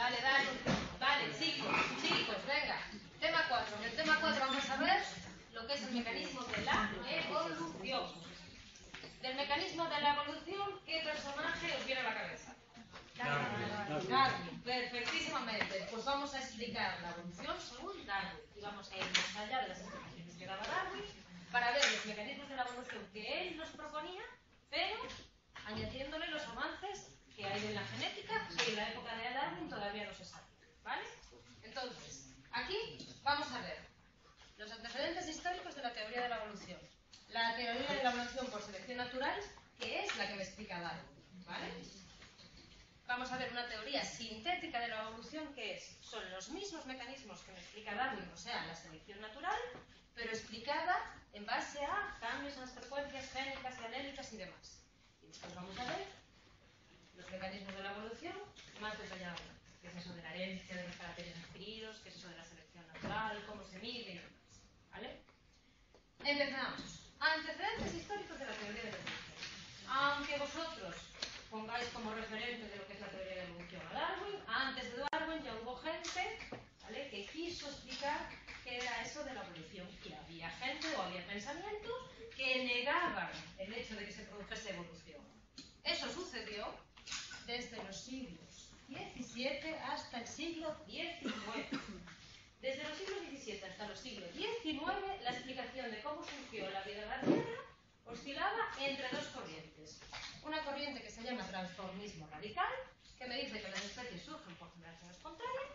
Dale, dale. Vale, chicos, venga. Tema 4. En el tema 4 vamos a ver lo que es el mecanismo de la evolución. Del mecanismo de la evolución, ¿qué personaje os viene a la cabeza? Darwin, perfectísimamente. Pues vamos a explicar la evolución según Darwin. Y vamos a ir más allá de las explicaciones que daba Darwin para ver los mecanismos de la evolución que él nos proponía, pero añadiéndole los avances que hay en la genética que en la época de Darwin todavía no se sabe. ¿Vale? Entonces, aquí vamos a ver los antecedentes históricos de la teoría de la evolución. La teoría de la evolución por selección natural, que es la que me explica Darwin. ¿Vale? Vamos a ver una teoría sintética de la evolución que son los mismos mecanismos que me explica Darwin, o sea, la selección natural, pero explicada en base a cambios en las frecuencias génicas y alélicas y demás. Y después vamos a ver los mecanismos de la evolución más detalladamente. ¿Qué es eso de la herencia, de los caracteres adquiridos? ¿Qué es eso de la selección natural? ¿Cómo se mide? Y demás. ¿Vale? Empezamos. Antecedentes históricos de la teoría de la evolución. Aunque vosotros pongáis como referente de lo que es la teoría de la evolución a Darwin, antes de Darwin ya hubo gente, ¿vale?, que quiso explicar qué era eso de la evolución. Y había gente o había pensamientos que negaban el hecho de que se produjese evolución. Eso sucedió desde los siglos XVII hasta el siglo XIX. Desde los siglos XVII hasta los siglos XIX, la explicación de cómo surgió la vida en la Tierra oscilaba entre dos corrientes. Una corriente que se llama transformismo radical, que me dice que las especies surgen por generación espontánea,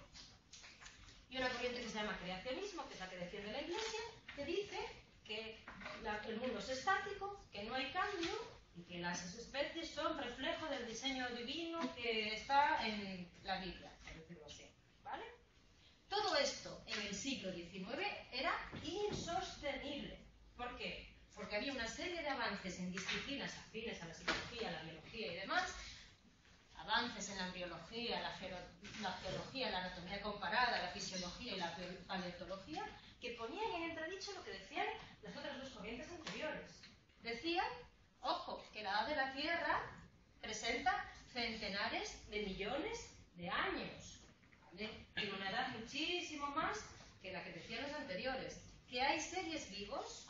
y una corriente que se llama creacionismo, que es la que defiende la Iglesia, que dice que el mundo es estático, que no hay cambio y que las especies son reflejo del diseño divino que está en la Biblia, por decirlo así. ¿Vale? Todo esto en el siglo XIX era insostenible. ¿Por qué? Porque había una serie de avances en disciplinas afines a la psicología, la biología y demás, avances en la embriología, la geología, la anatomía comparada, la fisiología y la paleontología, que ponían en entredicho lo que decían las otras dos corrientes anteriores. Decían, ojo, que la edad de la Tierra presenta centenares de millones de años, ¿vale? Tiene una edad muchísimo más que la que decían los anteriores, que hay seres vivos,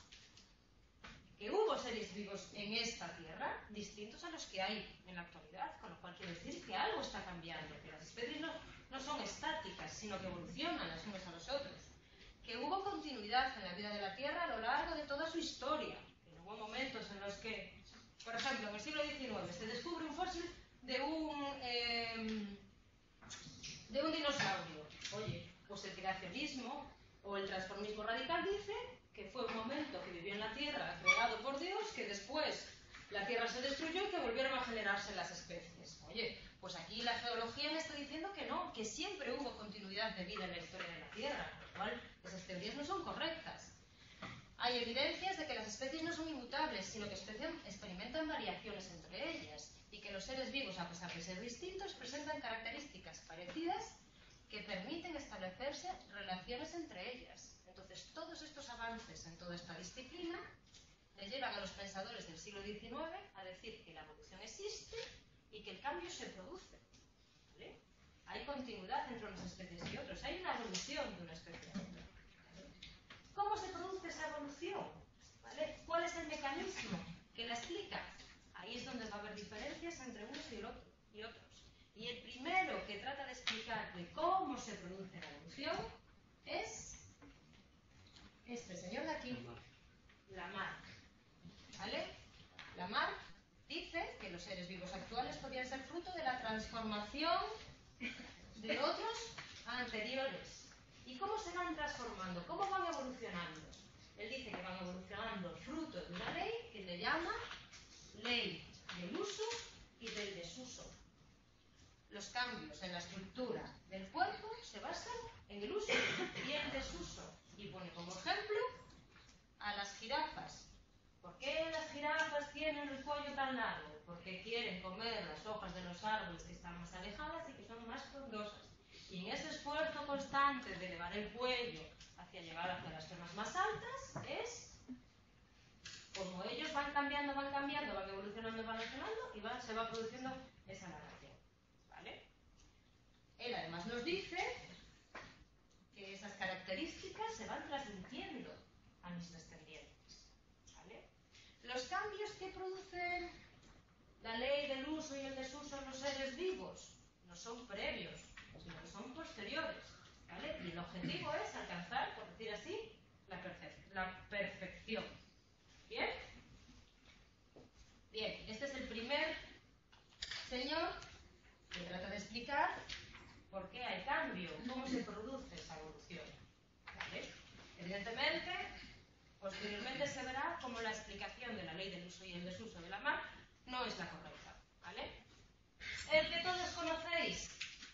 que hubo seres vivos en esta Tierra distintos a los que hay en la actualidad, con lo cual quiere decir que algo está cambiando, que las especies no son estáticas, sino que evolucionan las unas a los otros, que hubo continuidad en la vida de la Tierra a lo largo de toda su historia, que hubo momentos en los que, por ejemplo, en el siglo XIX se descubre un fósil de un dinosaurio. Oye, pues el creacionismo o el transformismo radical dice que fue un momento que vivió en la Tierra, creado por Dios, que después la Tierra se destruyó y que volvieron a generarse las especies. Oye, pues aquí la geología me está diciendo que no, que siempre hubo continuidad de vida en la historia de la Tierra, con lo cual esas teorías no son correctas. Hay evidencias de que las especies no son inmutables, sino que experimentan variaciones entre ellas, y que los seres vivos, a pesar de ser distintos, presentan características parecidas que permiten establecerse relaciones entre ellas. Entonces, todos estos avances en toda esta disciplina le llevan a los pensadores del siglo XIX a decir que la evolución existe y que el cambio se produce. ¿Vale? Hay continuidad entre unas especies y otras. Hay una evolución de una especie a otra. ¿Vale? ¿Cómo se produce esa evolución? ¿Vale? ¿Cuál es el mecanismo que la explica? Ahí es donde va a haber diferencias entre unos y otros. Y el primero que trata de explicar de cómo se produce la evolución es este señor de aquí, Lamarck. ¿Vale? Lamarck dice que los seres vivos actuales podrían ser fruto de la transformación de otros anteriores. ¿Y cómo se van transformando? ¿Cómo van evolucionando? Él dice que van evolucionando fruto de una ley que le llama ley del uso y del desuso. Los cambios en la estructura del cuerpo se basan en el uso y el desuso. Y pone como ejemplo a las jirafas. ¿Por qué las jirafas tienen el cuello tan largo? Porque quieren comer las hojas de los árboles que están más alejadas y que son más frondosas. Y en ese esfuerzo constante de elevar el cuello hacia llegar hacia las zonas más altas, es como ellos van cambiando, van evolucionando y se va produciendo esa narración. ¿Vale? Él además nos dice que esas características se van transmitiendo a mis descendientes. ¿Vale? Los cambios que producen la ley del uso y el desuso en los seres vivos no son previos, sino que son posteriores. ¿Vale? Y el objetivo es alcanzar, por decir así, la perfección. ¿Bien? Bien, este es el primer señor que trata de explicar por qué hay cambio, cómo se produce esa evolución. ¿Vale? Evidentemente, posteriormente se verá cómo la explicación de la ley del uso y el desuso de la mar no es la correcta. ¿Vale? El que todos conocéis,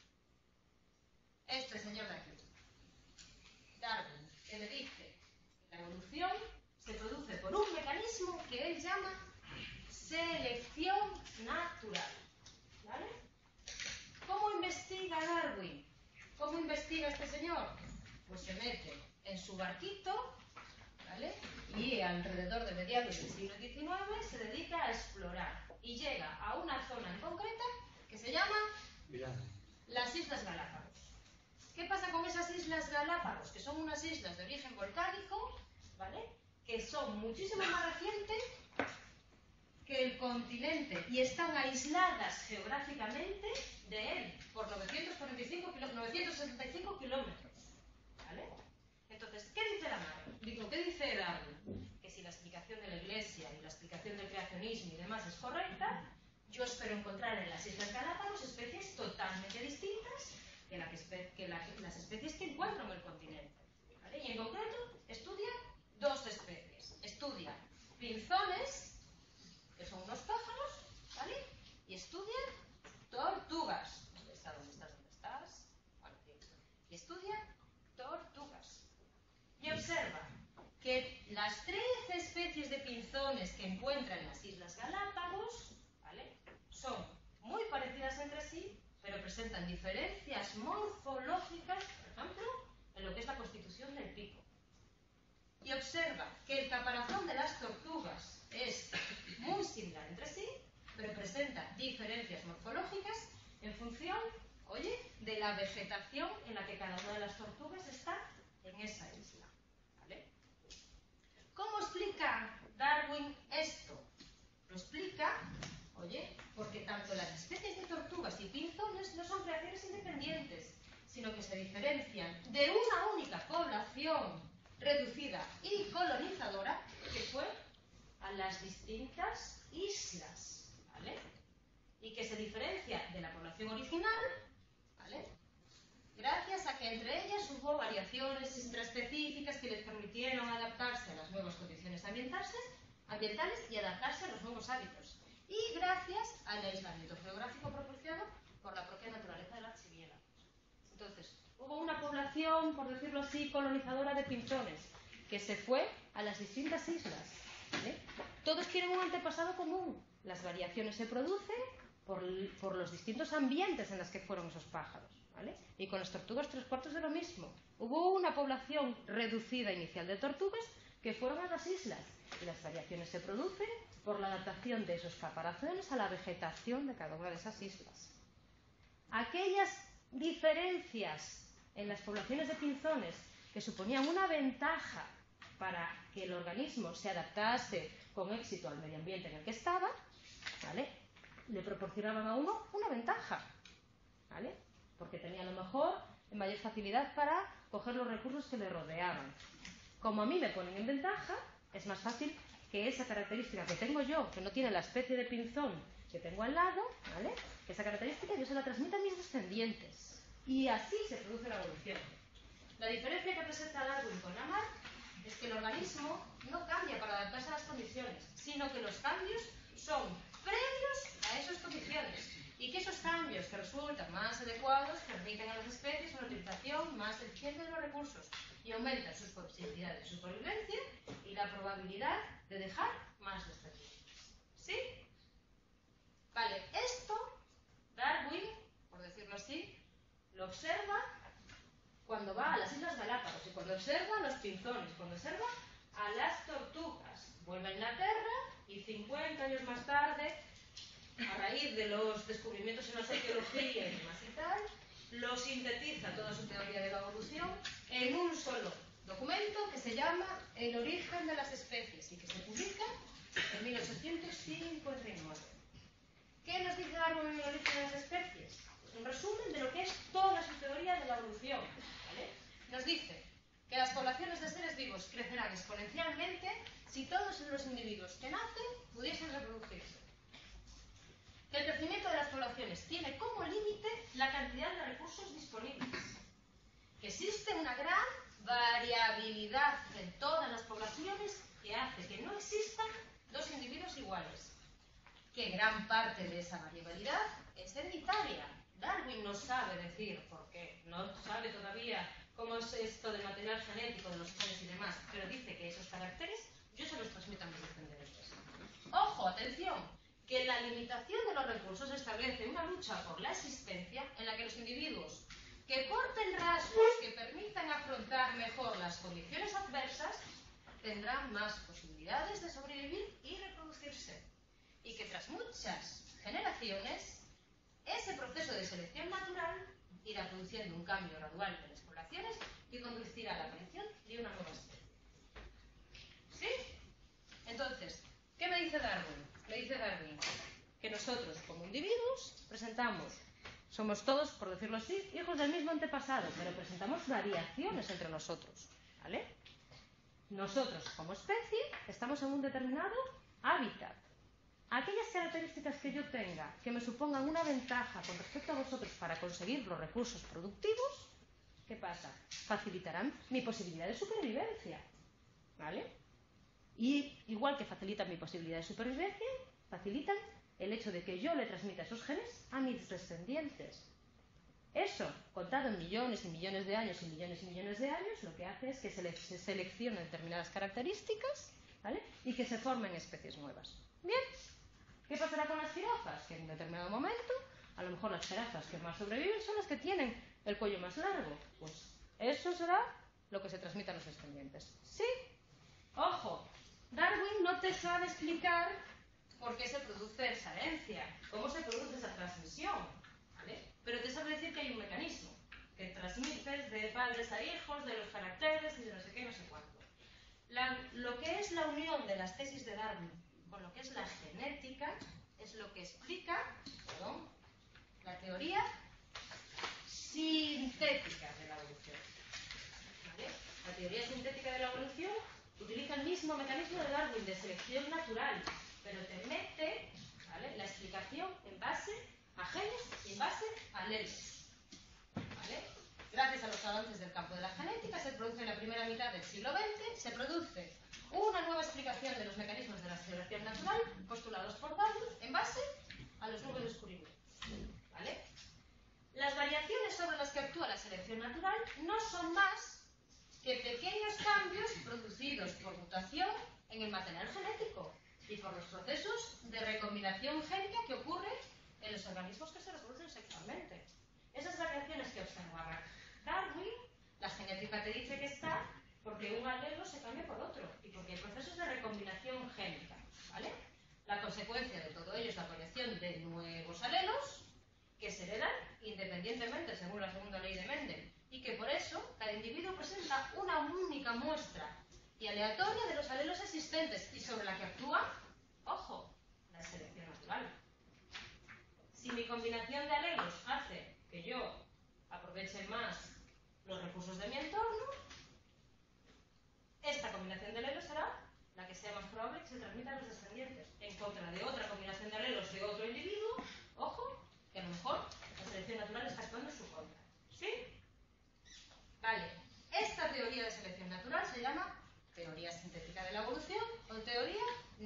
este señor de aquí, Darwin, que le dice que la evolución se produce por un mecanismo que él llama selección natural. ¿Vale? ¿Cómo investiga Darwin? ¿Cómo investiga este señor? Pues se mete en su barquito, ¿vale? Y alrededor de mediados del siglo XIX se dedica a explorar y llega a una zona en concreta que se llama las Islas Galápagos. ¿Qué pasa con esas Islas Galápagos? Que son unas islas de origen volcánico, ¿vale? Que son muchísimo más recientes que el continente y están aisladas geográficamente de él por 975 kilómetros. ¿Vale? Entonces, ¿qué dice la mar? Digo, ¿qué dice Darwin? Que si la explicación de la Iglesia y la explicación del creacionismo y demás es correcta, yo espero encontrar en las Islas Galápagos especies totalmente distintas que las especies que encuentro en el continente. ¿Vale? Y en concreto, estudia dos especies. Estudia pinzones, que son unos pájaros, ¿vale? Y estudia tortugas. ¿Dónde estás? ¿Dónde estás? Bueno, y estudia tortugas. Y observa que las 13 especies de pinzones que encuentra en las Islas Galápagos, ¿vale? Son muy parecidas entre sí, pero presentan diferencias morfológicas, por ejemplo, en lo que es la constitución del pico. Y observa que el caparazón de las tortugas es muy similar entre sí, pero presenta diferencias morfológicas en función, oye, de la vegetación en la que cada una de las tortugas está en esa isla. ¿Vale? ¿Cómo explica Darwin esto? Lo explica, oye, porque tanto las especies de tortugas y pinzones no son creaciones independientes, sino que se diferencian de una única población reducida y colonizadora que fue a las distintas islas, ¿vale? Y que se diferencia de la población original, ¿vale? Gracias a que entre ellas hubo variaciones intraespecíficas que les permitieron adaptarse a las nuevas condiciones ambientales y adaptarse a los nuevos hábitos. Y gracias al aislamiento geográfico propiciado por la propia naturaleza del archipiélago. Entonces, hubo una población, por decirlo así, colonizadora de pinzones, que se fue a las distintas islas. ¿Vale? Todos tienen un antepasado común. Las variaciones se producen por los distintos ambientes en los que fueron esos pájaros. ¿Vale? Y con las tortugas 3/4 de lo mismo. Hubo una población reducida inicial de tortugas que fueron a las islas. Y las variaciones se producen por la adaptación de esos caparazones a la vegetación de cada una de esas islas. Aquellas diferencias en las poblaciones de pinzones que suponían una ventaja para que el organismo se adaptase con éxito al medio ambiente en el que estaba, ¿vale? Le proporcionaban a uno una ventaja, ¿vale? Porque tenía a lo mejor mayor facilidad para coger los recursos que le rodeaban. Como a mí me ponen en ventaja, es más fácil que esa característica que tengo yo, que no tiene la especie de pinzón que tengo al lado, ¿vale? Esa característica yo se la transmito a mis descendientes. Y así se produce la evolución. La diferencia que presenta Darwin con Lamarck es que el organismo no cambia para adaptarse a las condiciones, sino que los cambios son previos a esas condiciones y que esos cambios que resultan más adecuados permiten a las especies una utilización más eficiente de los recursos y aumentan sus posibilidades de supervivencia y la probabilidad de dejar más descendientes. ¿Sí? Vale, esto Darwin, por decirlo así, lo observa cuando va a las Islas Galápagos y cuando observa los pinzones, cuando observa a las tortugas. Vuelve a Inglaterra y 50 años más tarde, a raíz de los descubrimientos en la sociología y demás y tal, lo sintetiza toda su teoría de la evolución en un solo documento que se llama El origen de las especies y que se publica en 1859. ¿Qué nos dice Darwin en El origen de las especies? Pues un resumen de lo que es toda su teoría de la evolución, ¿vale? Nos dice que las poblaciones de seres vivos crecerán exponencialmente si todos los individuos que nacen pudiesen reproducirse. Que el crecimiento de las poblaciones tiene como límite la cantidad de recursos disponibles. Que existe una gran variabilidad en todas las poblaciones que hace que no existan dos individuos iguales. Que gran parte de esa variabilidad es hereditaria. Darwin no sabe decir por qué, no sabe todavía cómo es esto del material genético de los genes y demás, pero dice que esos caracteres yo se los transmito a mis descendientes. Ojo, atención, que la limitación de los recursos establece una lucha por la existencia en la que los individuos que porten rasgos que permitan afrontar mejor las condiciones adversas tendrán más posibilidades de sobrevivir y reproducirse. Y que tras muchas generaciones, ese proceso de selección natural irá produciendo un cambio gradual de las poblaciones y conducirá a la aparición de una nueva especie. ¿Sí? Entonces, ¿qué me dice Darwin? Me dice Darwin que nosotros, como individuos, somos todos, por decirlo así, hijos del mismo antepasado, pero presentamos variaciones entre nosotros, ¿vale? Nosotros, como especie, estamos en un determinado hábitat. Aquellas características que yo tenga que me supongan una ventaja con respecto a vosotros para conseguir los recursos productivos, ¿qué pasa? Facilitarán mi posibilidad de supervivencia, ¿vale? Y igual que facilitan mi posibilidad de supervivencia, facilitan el hecho de que yo le transmita esos genes a mis descendientes. Eso, contado en millones y millones de años y millones de años, lo que hace es que se seleccionen determinadas características, ¿vale? Y que se formen especies nuevas. Bien. ¿Qué pasará con las jirafas? Que en un determinado momento, a lo mejor las jirafas que más sobreviven son las que tienen el cuello más largo. Pues eso será lo que se transmite a los descendientes. ¿Sí? Ojo, Darwin no te sabe explicar por qué se produce esa herencia, cómo se produce esa transmisión, ¿vale? Pero te sabe decir que hay un mecanismo, que transmites de padres a hijos, de los caracteres y de no sé qué, no sé cuánto. Lo que es la unión de las tesis de Darwin con lo que es la genética es lo que explica, la teoría sintética de la evolución. ¿Vale? La teoría sintética de la evolución utiliza el mismo mecanismo de Darwin de selección natural, pero te mete, ¿vale?, la explicación en base a genes y en base a alelos. ¿Vale? Gracias a los avances del campo de la genética se produce en la primera mitad del siglo XX, se produce una nueva explicación de los mecanismos de la selección natural postulados por Darwin en base a los nuevos descubrimientos. ¿Vale? Las variaciones sobre las que actúa la selección natural no son más que pequeños cambios producidos por mutación en el material genético y por los procesos de recombinación génica que ocurren en los organismos que se reproducen sexualmente. Esas variaciones que observaba Darwin, la genética te dice que está porque un alelo se cambia por otro y porque hay procesos de recombinación génica, ¿vale? La consecuencia de todo ello es la aparición de nuevos alelos que se heredan independientemente según la segunda ley de Mendel y que por eso cada individuo presenta una única muestra y aleatoria de los alelos existentes y sobre la que actúa, ojo, la selección natural. Si mi combinación de alelos hace que yo aproveche más los recursos de mi entorno, esta combinación de alelos será la que sea más probable que se transmita a los descendientes, en contra de otra combinación de alelos de otro individuo, ojo, que a lo mejor la selección natural está actuando en su contra. ¿Sí? Vale. Esta teoría de selección natural se llama teoría sintética de la evolución o teoría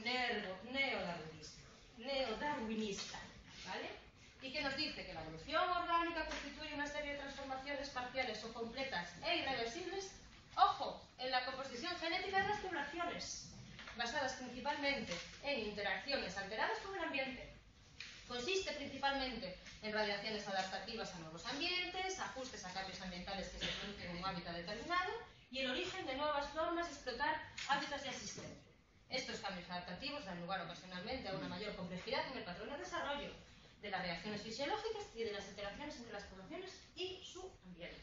neodarwinista, ¿vale? Y que nos dice que la evolución orgánica constituye una serie de transformaciones parciales o completas e irreversibles, ojo, en la composición genética de las poblaciones, basadas principalmente en interacciones alteradas con el ambiente. Consiste principalmente en radiaciones adaptativas a nuevos ambientes, ajustes a cambios ambientales que se producen en un hábitat determinado y el origen de nuevas formas de explotar hábitats ya existentes. Estos cambios adaptativos dan lugar ocasionalmente a una mayor complejidad en el patrón de desarrollo de la las reacciones fisiológicas y de las interacciones entre las poblaciones y su ambiente.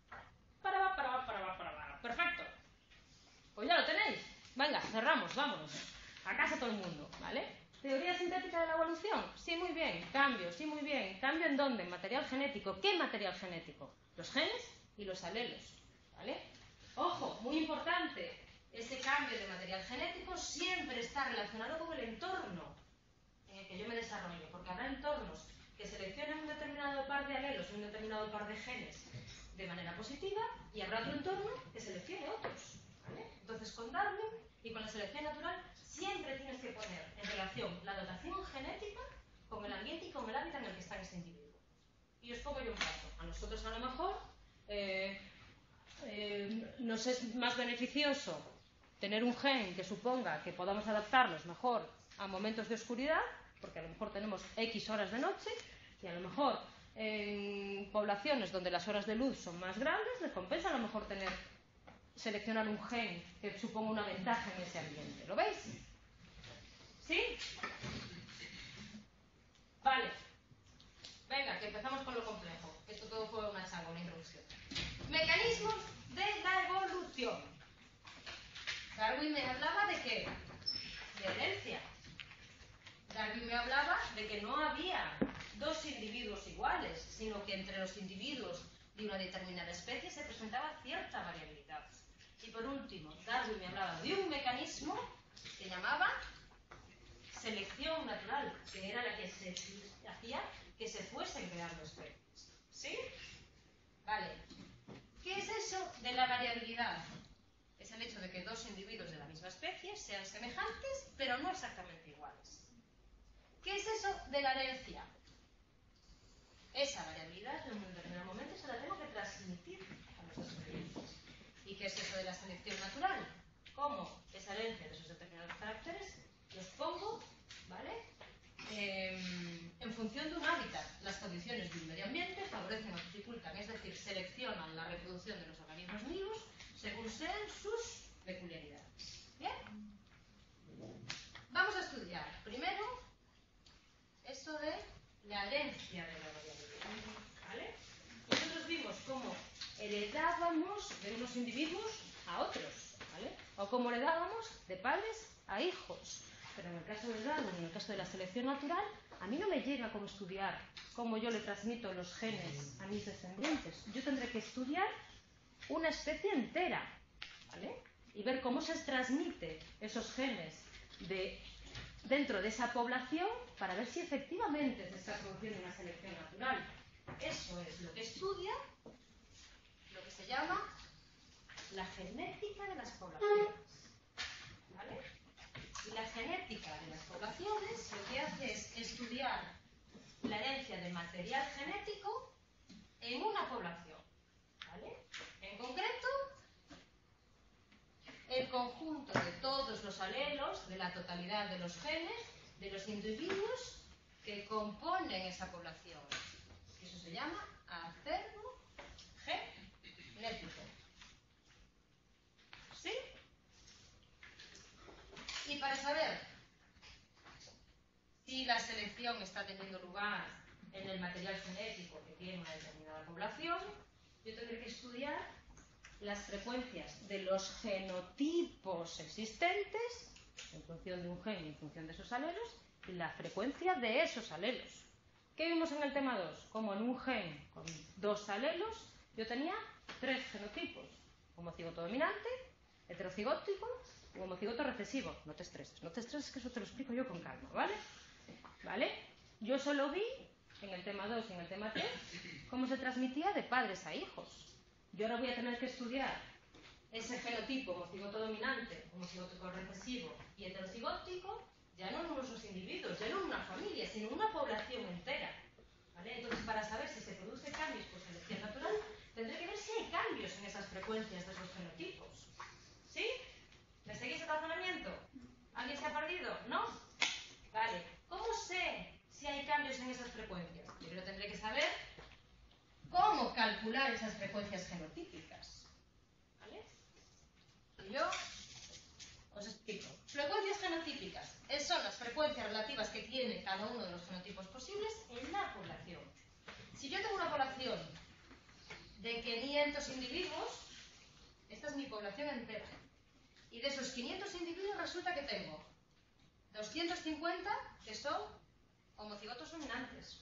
Perfecto. Pues ya lo tenéis. Venga, cerramos, vámonos. A casa todo el mundo, ¿vale? Teoría sintética de la evolución. Sí, muy bien. Cambio, sí, muy bien. ¿Cambio en dónde? En material genético. ¿Qué material genético? Los genes y los alelos, ¿vale? Ojo, muy importante. Ese cambio de material genético siempre está relacionado con el entorno en el que yo me desarrollo, porque habrá entornos que seleccionen un determinado par de alelos y un determinado par de genes de manera positiva, y habrá otro entorno que seleccione otros, ¿vale? Entonces, con Darwin y con la selección natural siempre tienes que poner en relación la dotación genética con el ambiente y con el hábitat en el que está ese individuo. Y os pongo yo un caso. A nosotros a lo mejor nos es más beneficioso tener un gen que suponga que podamos adaptarnos mejor a momentos de oscuridad, porque a lo mejor tenemos X horas de noche, y a lo mejor en poblaciones donde las horas de luz son más grandes, les compensa a lo mejor seleccionar un gen que suponga una ventaja en ese ambiente. ¿Lo veis? ¿Sí? Vale. Venga, que empezamos con lo complejo. Esto todo fue una changa, una introducción. Mecanismos de la evolución. Darwin me hablaba de qué? De herencia. Darwin me hablaba de que no había dos individuos iguales, sino que entre los individuos de una determinada especie se presentaba cierta variabilidad. Y por último, Darwin me hablaba de un mecanismo que llamaba selección natural, que era la que hacía que se fuesen creando especies. ¿Sí? Vale. ¿Qué es eso de la variabilidad? Es el hecho de que dos individuos de la misma especie sean semejantes, pero no exactamente iguales. ¿Qué es eso de la herencia? Esa variabilidad en un determinado momento se la tengo que transmitir a los descendientes. ¿Y qué es eso de la selección natural? ¿Cómo esa herencia de esos determinados caracteres los pongo, ¿vale? En función de un hábitat? Las condiciones de un medio ambiente favorecen o dificultan, es decir, seleccionan la reproducción de los organismos vivos según sean sus peculiaridades. ¿Bien? Vamos a estudiar primero eso de la herencia de la variabilidad, ¿vale? Nosotros vimos cómo heredábamos de unos individuos a otros, ¿vale? O cómo heredábamos de padres a hijos. Pero en el caso del Darwin, en el caso de la selección natural, a mí no me llega como estudiar cómo yo le transmito los genes a mis descendientes. Yo tendré que estudiar una especie entera, ¿vale? Y ver cómo se transmite esos genes dentro de esa población para ver si efectivamente se está produciendo una selección natural. Eso es lo que estudia lo que se llama la genética de las poblaciones, ¿vale? Y la genética de las poblaciones lo que hace es estudiar la herencia de material genético en una población, ¿vale? En concreto, el conjunto de todos los alelos, de la totalidad de los genes, de los individuos que componen esa población. Eso se llama acervo genético. ¿Sí? Y para saber si la selección está teniendo lugar en el material genético que tiene una determinada población, yo tendré que estudiar las frecuencias de los genotipos existentes en función de un gen y en función de esos alelos, y la frecuencia de esos alelos. ¿Qué vimos en el tema 2? Como en un gen con dos alelos yo tenía 3 genotipos: homocigoto dominante, heterocigótico y homocigoto recesivo. No te estreses, que eso te lo explico yo con calma, ¿vale? ¿Vale? Yo solo vi en el tema 2 y en el tema 3 cómo se transmitía de padres a hijos. Yo ahora voy a tener que estudiar ese genotipo homocigoto dominante, homocigoto recesivo y heterocigótico, ya no en unos individuos, ya no en una familia, sino en una población entera, ¿vale? Entonces, para saber si se producen cambios por selección natural, tendré que ver si hay cambios en esas frecuencias de esos genotipos. ¿Sí? ¿Me seguís el razonamiento? ¿Alguien se ha perdido? ¿No? Vale. ¿Cómo sé si hay cambios en esas frecuencias? Primero tendré que saber cómo calcular esas frecuencias genotípicas, ¿vale? Y yo os explico. Frecuencias genotípicas son las frecuencias relativas que tiene cada uno de los genotipos posibles en la 500 individuos, esta es mi población entera. Y de esos 500 individuos resulta que tengo 250 que son homocigotos dominantes,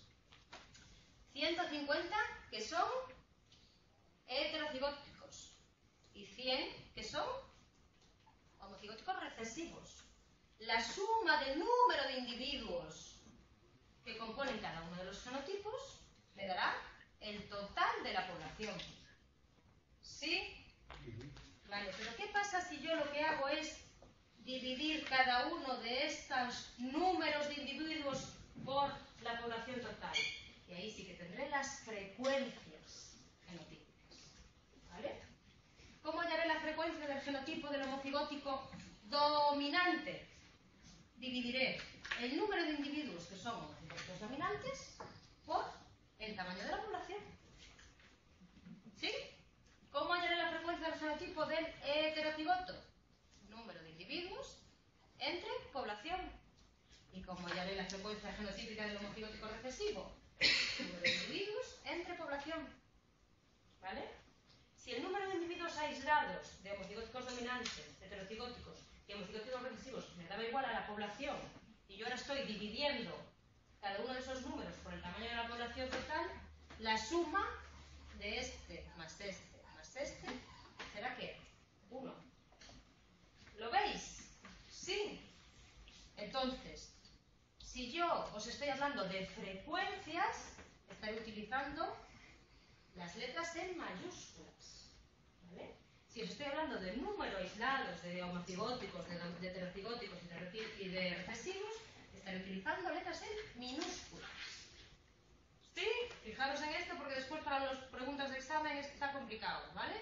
150 que son heterocigóticos y 100 que son homocigóticos recesivos. La suma del número de individuos que componen cada uno de los genotipos me dará el total de la población. ¿Sí? Vale, pero ¿qué pasa si yo lo que hago es dividir cada uno de estos números de individuos por la población total? Y ahí sí que tendré las frecuencias genotípicas. ¿Vale? ¿Cómo hallaré la frecuencia del genotipo del homocigótico dominante? Dividiré el número de individuos que son homocigóticos dominantes por el tamaño de la población. ¿Sí? ¿Cómo hallaré la frecuencia del genotipo del heterocigoto? Número de individuos entre población. ¿Y cómo hallaré la frecuencia genotípica del homocigótico recesivo? Número de individuos entre población. ¿Vale? Si el número de individuos aislados de homocigóticos dominantes, heterocigóticos y homocigóticos recesivos me daba igual a la población, y yo ahora estoy dividiendo cada uno de esos números por el tamaño de la población total, la suma de este más este más este será ¿qué? 1. ¿Lo veis? Sí. Entonces, si yo os estoy hablando de frecuencias, estaré utilizando las letras en mayúsculas. ¿Vale? Si os estoy hablando de números aislados de homocigóticos, de heterocigóticos y de recesivos, estaré utilizando letras en minúsculas. ¿Sí? Fijaros en esto porque después para las preguntas de examen está complicado, ¿vale?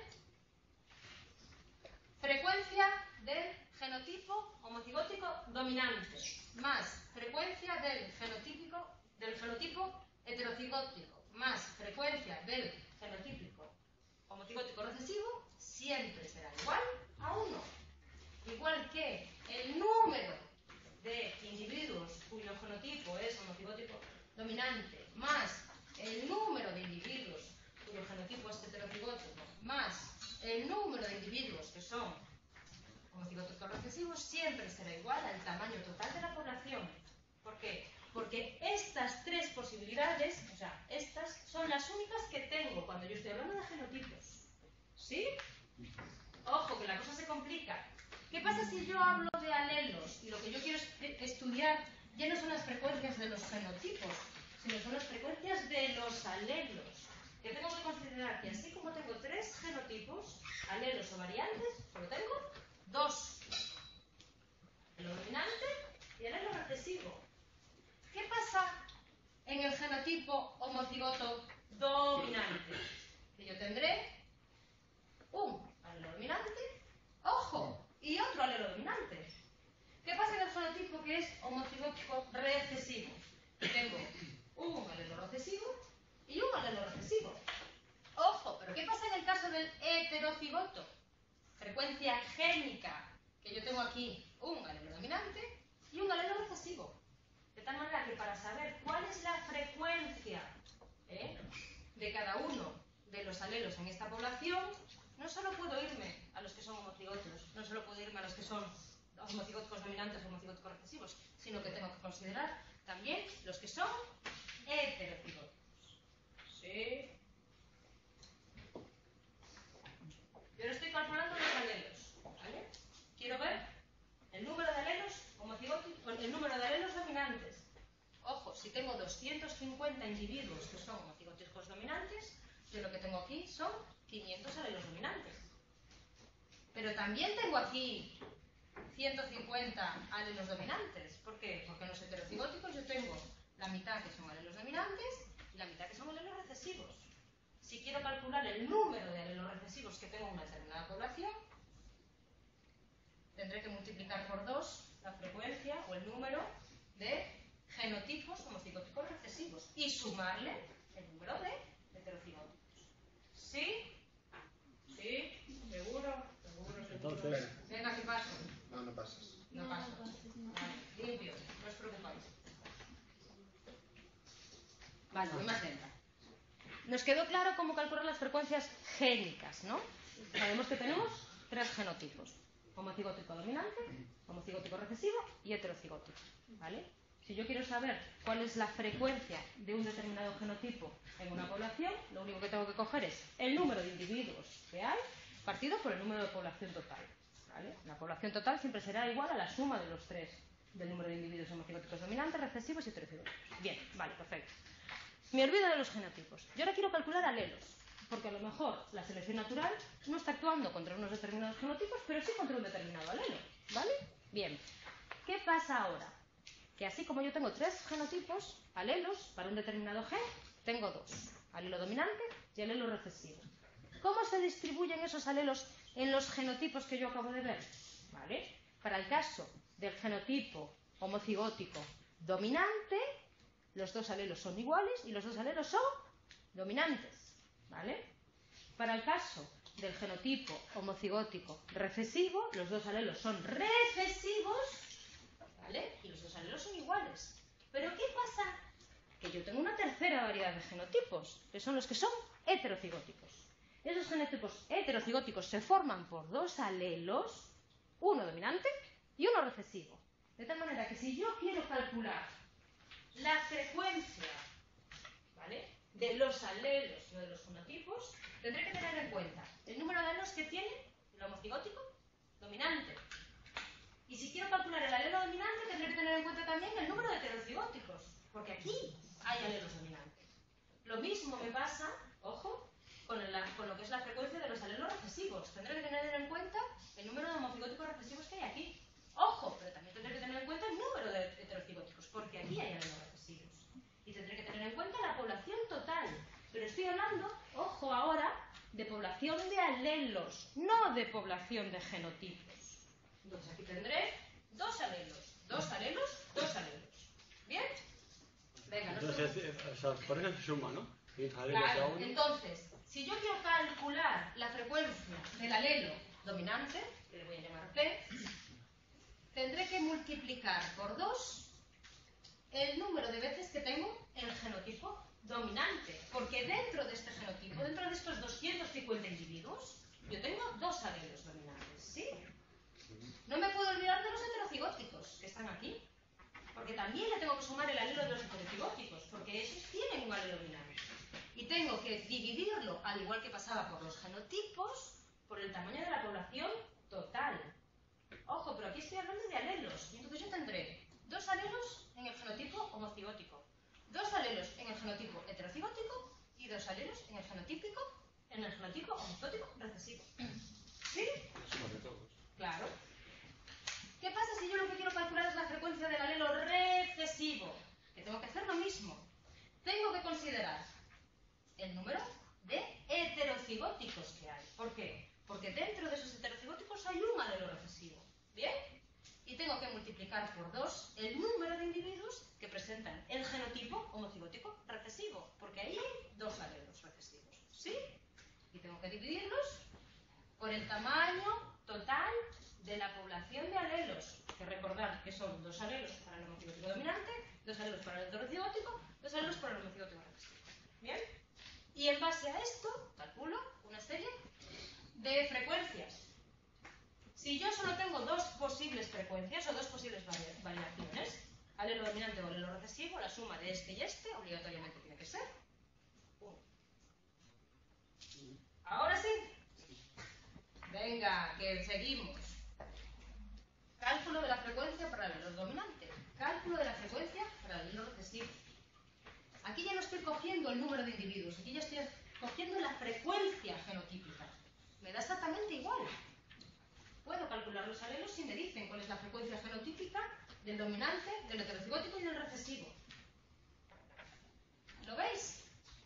Frecuencia del genotipo homocigótico dominante más frecuencia del genotipo heterocigótico más frecuencia del genotípico homocigótico recesivo siempre será igual a 1. Igual que el número de individuos cuyo genotipo es homocigótico dominante más el número de individuos cuyo genotipo es heterocigótico más el número de individuos que son homocigóticos recesivos siempre será igual al tamaño total de la población. ¿Por qué? Porque estas tres posibilidades, o sea, estas son las únicas que tengo cuando yo estoy hablando de genotipos. ¿Sí? Ojo, que la cosa se complica. ¿Qué pasa si yo hablo de alelos y lo que yo quiero estudiar ya no son las frecuencias de los genotipos, sino son las frecuencias de los alelos? Que tengo que considerar que así como tengo 3 genotipos, alelos o variantes, solo tengo 2. El dominante y el alelo recesivo. ¿Qué pasa en el genotipo homocigoto dominante? Que yo tendré un alelo dominante, ojo, y otro alelo dominante. ¿Qué pasa en el genotipo que es homocigótico recesivo? Tengo un alelo recesivo y un alelo recesivo. Ojo, pero ¿qué pasa en el caso del heterocigoto? Frecuencia génica, que yo tengo aquí un alelo dominante y un alelo recesivo. De tal manera que para saber cuál es la frecuencia de cada uno de los alelos en esta población, no solo puedo irme a los que son homocigóticos, no solo puedo irme a los que son homocigóticos dominantes o homocigóticos recesivos, sino que tengo que considerar también los que son heterocigóticos. ¿Sí? Yo ahora estoy calculando los alelos, ¿vale? Quiero ver el número de alelos homocigóticos, el número de alelos dominantes. Ojo, si tengo 250 individuos que son homocigóticos dominantes, yo lo que tengo aquí son 500 alelos dominantes. Pero también tengo aquí 150 alelos dominantes. ¿Por qué? Porque en los heterocigóticos yo tengo la mitad que son alelos dominantes y la mitad que son alelos recesivos. Si quiero calcular el número de alelos recesivos que tengo en una determinada población, tendré que multiplicar por 2 la frecuencia o el número de genotipos homocigóticos recesivos y sumarle el número de heterocigóticos. ¿Sí? ¿Sí? ¿Seguro? ¿Seguro? Entonces... Venga, ¿qué paso? No, no pasas. No paso. Vale, limpio, no os preocupáis. Vale, voy más lenta. Nos quedó claro cómo calcular las frecuencias génicas, ¿no? Sabemos que tenemos 3 genotipos: homocigótico dominante, homocigótico recesivo y heterocigótico, ¿vale? Si yo quiero saber cuál es la frecuencia de un determinado genotipo en una población, lo único que tengo que coger es el número de individuos que hay partido por el número de población total, ¿vale? La población total siempre será igual a la suma de los 3 del número de individuos homocigóticos dominantes, recesivos y heterocigóticos. Bien, vale, perfecto. Me olvido de los genotipos. Yo ahora quiero calcular alelos, porque a lo mejor la selección natural no está actuando contra unos determinados genotipos, pero sí contra un determinado alelo, ¿vale? Bien. ¿Qué pasa ahora? Que así como yo tengo 3 genotipos, alelos, para un determinado gen, tengo 2. Alelo dominante y alelo recesivo. ¿Cómo se distribuyen esos alelos en los genotipos que yo acabo de ver? ¿Vale? Para el caso del genotipo homocigótico dominante, los 2 alelos son iguales y los 2 alelos son dominantes, ¿vale? Para el caso del genotipo homocigótico recesivo, los 2 alelos son recesivos, ¿vale? Y los 2 alelos son iguales. ¿Pero qué pasa? Que yo tengo una tercera variedad de genotipos, que son los que son heterocigóticos. Esos genotipos heterocigóticos se forman por 2 alelos, uno dominante y uno recesivo. De tal manera que si yo quiero calcular la frecuencia, ¿vale?, de los alelos o de los genotipos, tendré que tener en cuenta el número de alelos que tiene el homocigótico dominante. Y si quiero calcular el alelo dominante, tendré que tener en cuenta también el número de heterocigóticos, porque aquí hay alelos dominantes. Lo mismo me pasa, ojo, con lo que es la frecuencia de los alelos recesivos. Tendré que tener en cuenta el número de homocigóticos recesivos que hay aquí. Ojo, pero también tendré que tener en cuenta el número de heterocigóticos, porque aquí hay alelos recesivos. Y tendré que tener en cuenta la población total. Pero estoy hablando, ojo ahora, de población de alelos, no de población de genotipos. Entonces aquí tendré 2 alelos, 2 alelos, 2 alelos. ¿Bien? Venga, entonces, por eso se suma, ¿no? Claro, entonces, si yo quiero calcular la frecuencia del alelo dominante, que le voy a llamar P, tendré que multiplicar por 2 el número de veces que tengo el genotipo dominante. Porque dentro de este genotipo, dentro de estos 250 individuos, yo tengo 2 alelos dominantes, ¿sí? No me puedo olvidar de los heterocigóticos, que están aquí. Porque también le tengo que sumar el alelo de los heterocigóticos, porque esos tienen un alelo dominante. Y tengo que dividirlo, al igual que pasaba por los genotipos, por el tamaño de la población total. Ojo, pero aquí estoy hablando de alelos. Y entonces yo tendré 2 alelos en el genotipo homocigótico, 2 alelos en el genotipo heterocigótico y 2 alelos en el genotipo homocigótico recesivo. ¿Sí? Claro. ¿Qué pasa si yo lo que quiero calcular es la frecuencia del alelo recesivo? Que tengo que hacer lo mismo. Tengo que considerar el número de heterocigóticos que hay. ¿Por qué? Porque dentro de esos heterocigóticos hay un alelo recesivo. ¿Bien? Y tengo que multiplicar por 2 el número de individuos que presentan el genotipo homocigótico recesivo. Porque ahí hay 2 alelos recesivos. ¿Sí? Y tengo que dividirlos por el tamaño total de la población de alelos, que recordad que son 2 alelos para el homocigótico dominante, 2 alelos para el heterocigótico, 2 alelos para el homocigótico recesivo. ¿Bien? Y en base a esto, calculo una serie de frecuencias. Si yo solo tengo 2 posibles frecuencias o 2 posibles variaciones, alelo dominante o alelo recesivo, la suma de este y este obligatoriamente tiene que ser 1. ¿Ahora sí? Venga, que seguimos. Cálculo de la frecuencia para el alelo dominante. Cálculo de la frecuencia para el alelo recesivo. Aquí ya no estoy cogiendo el número de individuos, aquí ya estoy cogiendo la frecuencia genotípica. Me da exactamente igual. Puedo calcular los alelos si me dicen cuál es la frecuencia genotípica del dominante, del heterocigótico y del recesivo. ¿Lo veis?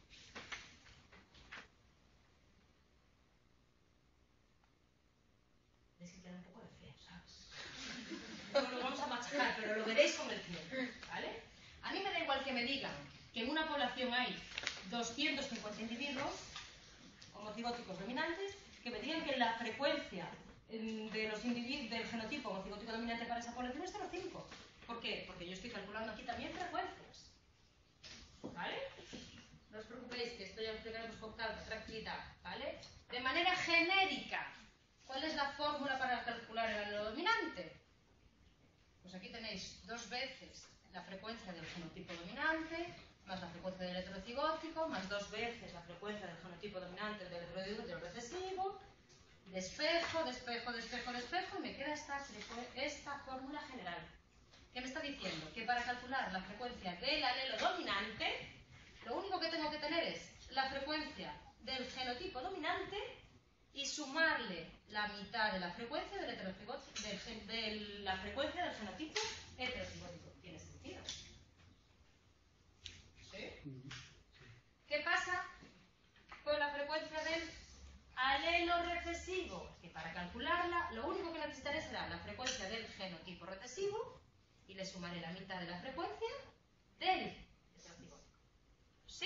Es que queda un poco de feo, ¿sabes? No lo vamos a machacar, pero lo veréis con el tiempo, ¿vale? A mí me da igual que me digan que en una población hay 250 individuos homocigóticos dominantes, que me digan que la frecuencia de los individuos del genotipo homocigótico dominante para esa población es 0,5. ¿Por qué? Porque yo estoy calculando aquí también frecuencias. ¿Vale? No os preocupéis que esto ya lo explicaré tranquilidad, ¿vale? De manera genérica, ¿cuál es la fórmula para calcular el alelo dominante? Pues aquí tenéis 2 veces la frecuencia del genotipo dominante, más la frecuencia del heterocigótico, más 2 veces la frecuencia del genotipo dominante del heterocigótico recesivo, despejo, despejo, despejo, despejo, y me queda esta fórmula general. ¿Qué me está diciendo? Que para calcular la frecuencia del alelo dominante, lo único que tengo que tener es la frecuencia del genotipo dominante y sumarle la mitad de la frecuencia del de la frecuencia del genotipo heterocigótico. ¿Tiene sentido? ¿Sí? ¿Qué pasa con la frecuencia del alelo recesivo? Que para calcularla, lo único que necesitaré será la frecuencia del genotipo recesivo y le sumaré la mitad de la frecuencia del heterocigótico. ¿Sí?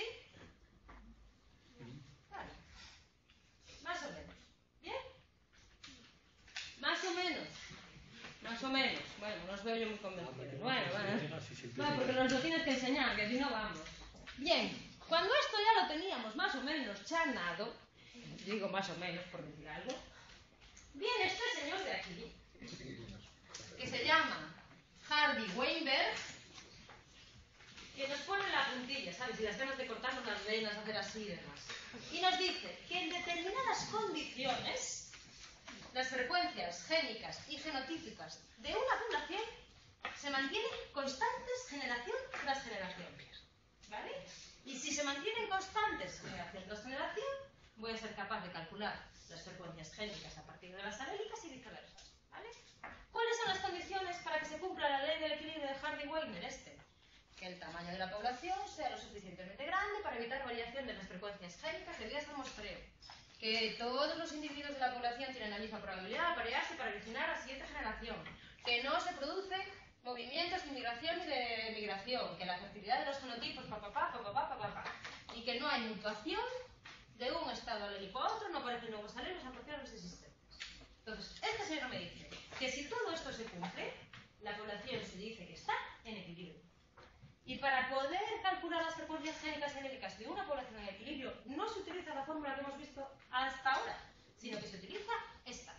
Vale. Más o menos. ¿Bien? Más o menos. Más o menos. Bueno, no os veo yo muy convencidos. Bueno. No, porque nos lo tienes que enseñar, que si no vamos. Bien. Cuando esto ya lo teníamos más o menos chanado, digo más o menos por decir algo, viene este señor de aquí, que se llama Hardy-Weinberg, que nos pone la puntilla, ¿sabes? Y las ganas de cortarnos las venas, hacer así y demás. Y nos dice que en determinadas condiciones, las frecuencias génicas y genotípicas de una población se mantienen constantes generación tras generación. ¿Vale? Y si se mantienen constantes generación tras generación, voy a ser capaz de calcular las frecuencias génicas a partir de las alélicas y viceversa. ¿Vale? ¿Cuáles son las condiciones para que se cumpla la ley del equilibrio de Hardy-Weinberg? Que el tamaño de la población sea lo suficientemente grande para evitar variación de las frecuencias génicas, que ya os demostré. Que todos los individuos de la población tienen la misma probabilidad de aparearse para originar a la siguiente generación. Que no se producen movimientos de inmigración ni de migración. Que la fertilidad de los genotipos, y que no hay mutuación de un estado alélico a otro, no aparecen nuevos alelos a partir de los existentes. Entonces, este señor me dice que si todo esto se cumple, la población se dice que está en equilibrio. Y para poder calcular las frecuencias génicas y alélicas de una población en equilibrio, no se utiliza la fórmula que hemos visto hasta ahora, sino que se utiliza esta.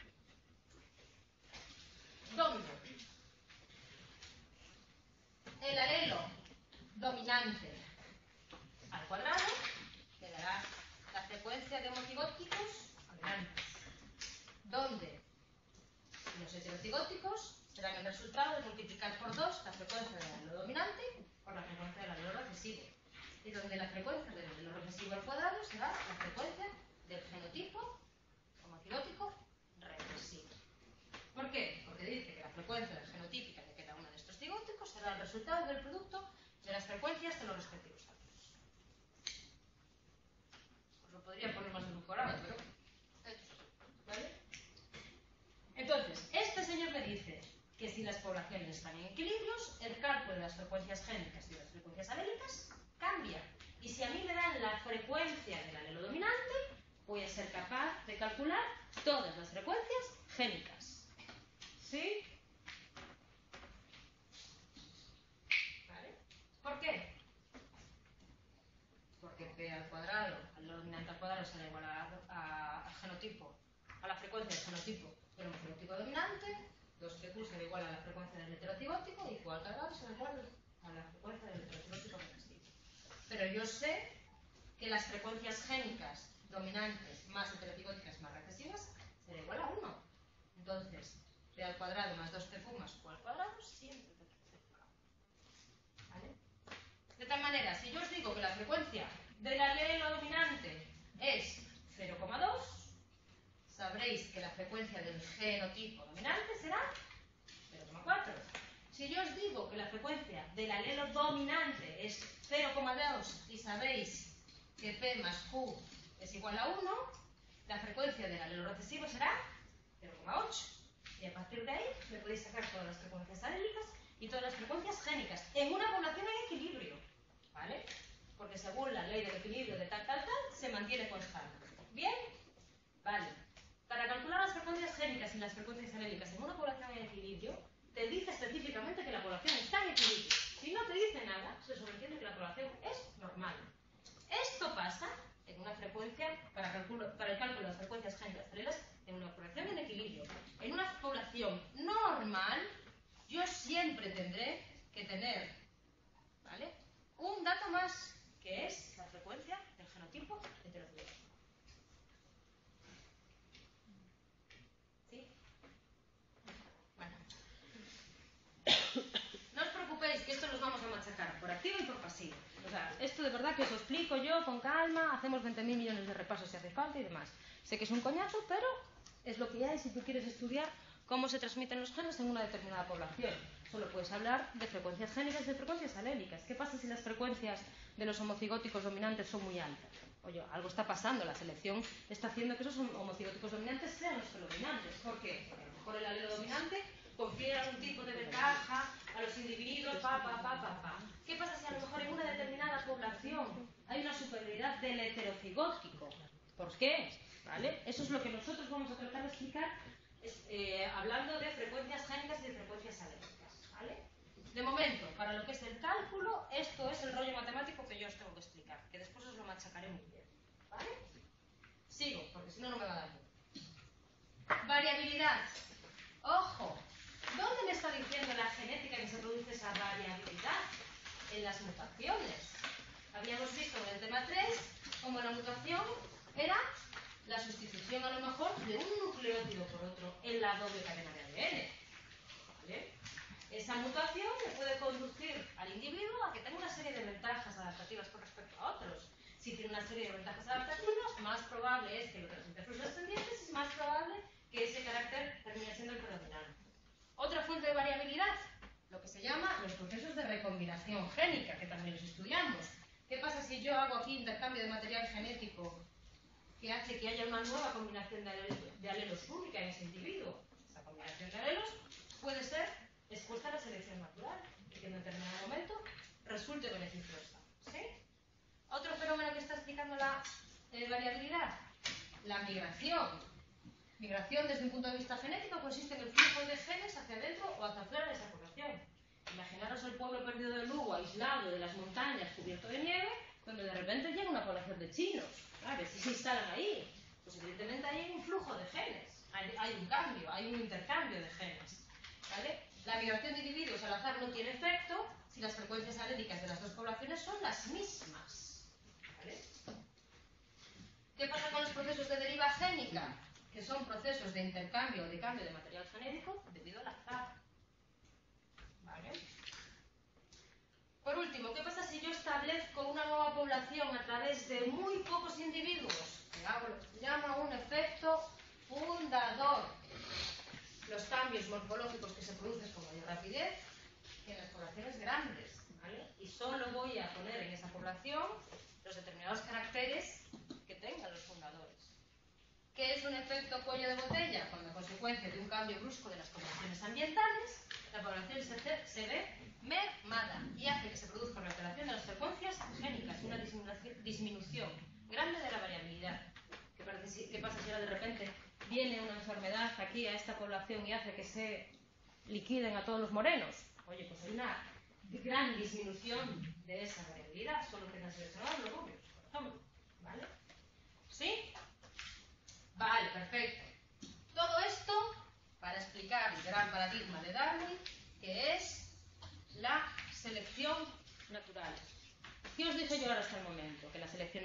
¿Dónde? El alelo dominante al cuadrado le dará la frecuencia de homocigóticos dominantes, donde los heterocigóticos serán el resultado de multiplicar por 2 la frecuencia del alelo dominante por la frecuencia del alelo recesivo, y donde la frecuencia del alelo recesivo al cuadrado será la frecuencia del genotipo homocigótico recesivo. ¿Por qué? Porque dice que la frecuencia del genotípica de cada uno de estos cigóticos será el resultado del producto de las frecuencias de los respectivos átomos. Os lo podría poner más edulcorado, pero ¿vale? Entonces, este señor me dice que si las poblaciones están en equilibrios, el cálculo de las frecuencias génicas y de las frecuencias alélicas cambia. Y si a mí me dan la frecuencia del alelo dominante, voy a ser capaz de calcular todas las frecuencias génicas. ¿Sí? ¿Vale? ¿Por qué? Porque P al cuadrado, alelo dominante al cuadrado será igual al genotipo, a la frecuencia del genotipo del homocigótico dominante, 2PQ será igual a la frecuencia del heterocigótico, y Q al cuadrado será igual a la frecuencia del heterocigótico recesivo. Pero yo sé que las frecuencias génicas dominantes más heterocigóticas más recesivas será igual a 1. Entonces, P al cuadrado más 2PQ más Q al cuadrado siempre tendrá que ser igual a 1. ¿Vale? De tal manera, si yo os digo que la frecuencia del alelo dominante es 0,2, sabréis que la frecuencia del genotipo dominante será 0,4. Si yo os digo que la frecuencia del alelo dominante es 0,2 y sabéis que P más Q es igual a 1, la frecuencia del alelo recesivo será 0,8. Y a partir de ahí me podéis sacar todas las frecuencias alélicas y todas las frecuencias génicas en una población en equilibrio. ¿Vale? Porque según la ley del equilibrio de tal, se mantiene constante. ¿Bien? Vale. Para calcular las frecuencias génicas y las frecuencias alélicas en una población en equilibrio, te dice específicamente que la población está en equilibrio. Si no te dice nada, se sobreentiende que la población es normal. Esto pasa en una frecuencia siempre tendré que tener, ¿vale?, un dato más, que es la frecuencia del genotipo heterocigótico. ¿Sí? Bueno. No os preocupéis, que esto los vamos a machacar por activo y por pasivo. O sea, esto de verdad que os lo explico yo con calma, hacemos 20.000 millones de repasos si hace falta y demás. Sé que es un coñazo, pero es lo que hay si tú quieres estudiar cómo se transmiten los genes en una determinada población. Solo puedes hablar de frecuencias génicas y de frecuencias alélicas. ¿Qué pasa si las frecuencias de los homocigóticos dominantes son muy altas? Oye, algo está pasando, la selección está haciendo que esos homocigóticos dominantes sean los predominantes. ¿Por qué? Porque a lo mejor el alelo dominante confiere algún tipo de ventaja a los individuos, ¿Qué pasa si a lo mejor en una determinada población hay una superioridad del heterocigótico? ¿Por qué? ¿Vale? Eso es lo que nosotros vamos a tratar de explicar hablando de frecuencias génicas y de frecuencias alérgicas, ¿vale? De momento, para lo que es el cálculo, esto es el rollo matemático que yo os tengo que explicar, que después os lo machacaré muy bien, ¿vale? Sigo, porque si no, no me va a dar tiempo. Variabilidad. ¡Ojo! ¿Dónde me está diciendo la genética que se produce esa variabilidad? En las mutaciones. Habíamos visto en el tema 3 cómo la mutación era la sustitución a lo mejor de un nucleótido por otro en la doble cadena de ADN. ¿Vale? Esa mutación le puede conducir al individuo a que tenga una serie de ventajas adaptativas con respecto a otros. Si tiene una serie de ventajas adaptativas, más probable es que lo transmita a sus descendientes y más probable que ese carácter termine siendo el predominante. Otra fuente de variabilidad, lo que se llama los procesos de recombinación génica, que también los estudiamos. ¿Qué pasa si yo hago aquí intercambio de material genético que hace que haya una nueva combinación de alelos única en ese individuo? Esa combinación de alelos puede ser expuesta a la selección natural y que en determinado momento resulte beneficiosa. ¿Sí? Otro fenómeno que está explicando la variabilidad, la migración. Migración desde un punto de vista genético consiste en el flujo de genes hacia adentro o hacia afuera de esa población. Imaginaros el pueblo perdido de Lugo, aislado de las montañas, cubierto de nieve, donde de repente llega una población de chinos. A ver si se instalan ahí. Pues evidentemente ahí hay un flujo de genes, hay un cambio, hay un intercambio de genes. ¿Vale? La migración de individuos al azar no tiene efecto si las frecuencias aléricas de las dos poblaciones son las mismas. ¿Vale? ¿Qué pasa con los procesos de deriva génica? Que son procesos de intercambio o de cambio de material genético debido al azar. ¿Vale? Por último, ¿qué pasa si yo establezco una nueva población a través de muy pocos individuos? Que hago lo que se llama un efecto fundador. Los cambios morfológicos que se producen con mayor rapidez que en las poblaciones grandes. ¿Vale? Y solo voy a poner en esa población los determinados caracteres que tengan los fundadores. ¿Qué es un efecto cuello de botella? Cuando a consecuencia de un cambio brusco de las condiciones ambientales, la población se ve mermada y hace que se produzca una alteración de las frecuencias génicas, una disminución grande de la variabilidad. ¿Qué pasa si ahora de repente viene una enfermedad aquí a esta población y hace que se liquiden a todos los morenos? Oye, pues hay una gran disminución de esa variabilidad, solo que no seleccionados los rubios, por ejemplo. ¿Vale? ¿Sí? Vale, perfecto. Todo esto para explicar el gran paradigma de Darwin, que es la selección natural. ¿Qué os dije yo ahora hasta el momento? Que la selección